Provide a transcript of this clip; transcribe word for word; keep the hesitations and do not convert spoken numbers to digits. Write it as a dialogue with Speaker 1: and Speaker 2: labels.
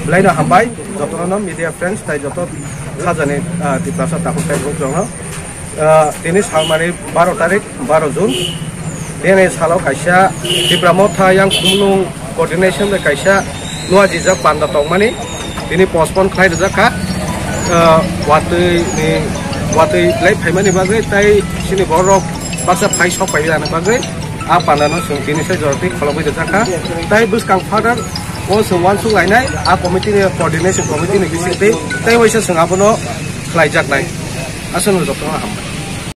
Speaker 1: Lain hambai, jotono media friends, tai jotot khajani di plaza takut tai jotono. Ini salmani baru tarik baru Jun. Ini salau kaisa di Pramotha yang kumulung coordination de kaisa nuah jizak panda tong mani. Ini postpone klai jizak ka. Waktu ini waktu live payment ni bagai tai sini borok paksa pay shop pay jana bagai. Apa nana sung ini saya joroti kalau begitu jaka. Tai bus kang father वो संवान सुंग लाइनाय आ committee ने coordination committee ने किसी ते तै वैसे संगाबनो लाइजाक नाय आसन जतन हाम